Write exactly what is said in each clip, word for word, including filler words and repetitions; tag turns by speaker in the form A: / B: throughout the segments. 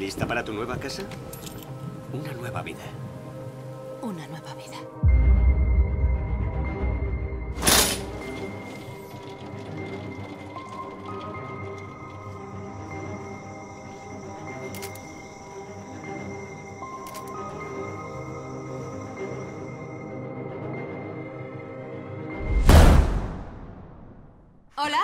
A: ¿Lista para tu nueva casa? Una nueva vida.
B: Una nueva vida. ¿Hola?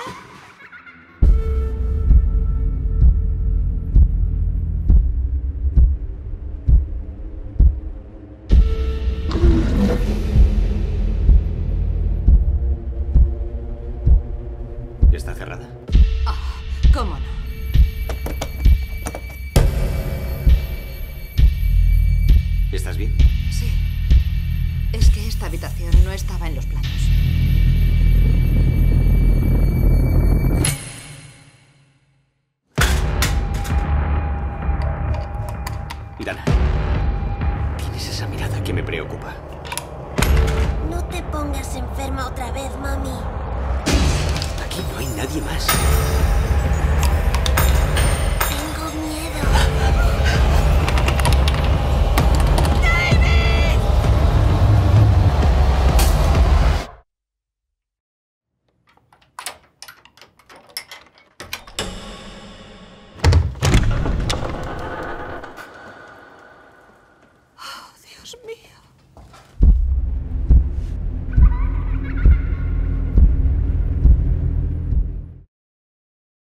A: ¿Está cerrada?
B: Oh, ¿cómo no?
A: ¿Estás bien?
B: Sí. Es que esta habitación no estaba en los planos.
A: Dana, tienes esa mirada que me preocupa.
C: No te pongas enferma otra vez, mami.
A: Aquí no hay nadie más.